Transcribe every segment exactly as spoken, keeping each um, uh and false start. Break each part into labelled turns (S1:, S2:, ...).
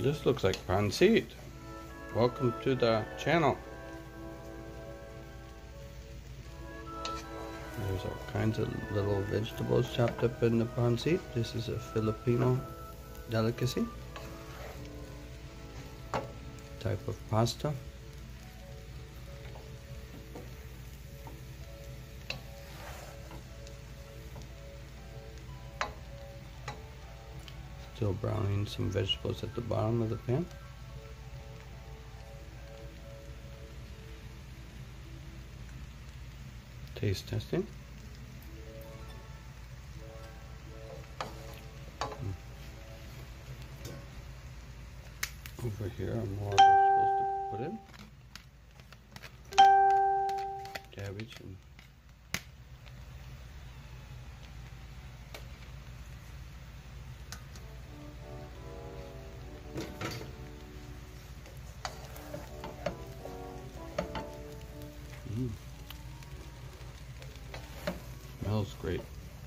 S1: This looks like Pancit. Welcome to the channel. There's all kinds of little vegetables chopped up in the Pancit. This is a Filipino delicacy. Type of pasta. Still browning some vegetables at the bottom of the pan. Taste testing. Over here are more vegetables to put in. Cabbage and Mm. Smells great.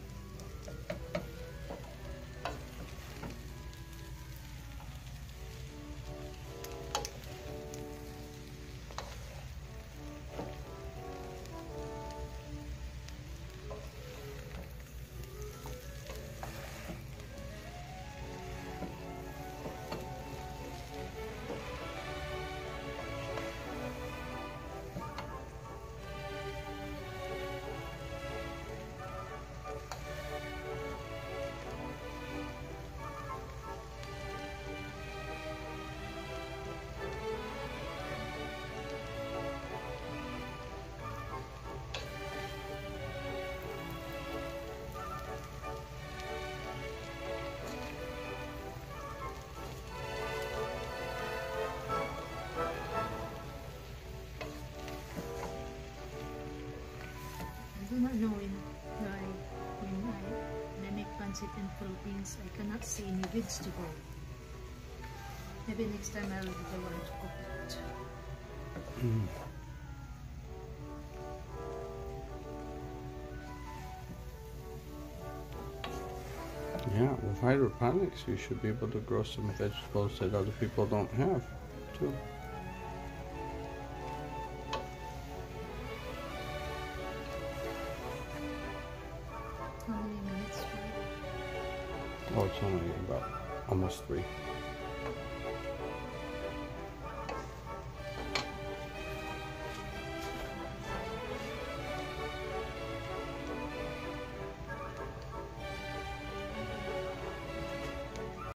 S2: I do not know when I when I when I make pancit in Philippines, I cannot see any vegetable. Maybe next time I'll be the one to cook it.
S1: Mm. Yeah, with hydroponics, you should be able to grow some vegetables that other people don't have, too.
S2: How many minutes for it?
S1: Oh, it's only about almost three.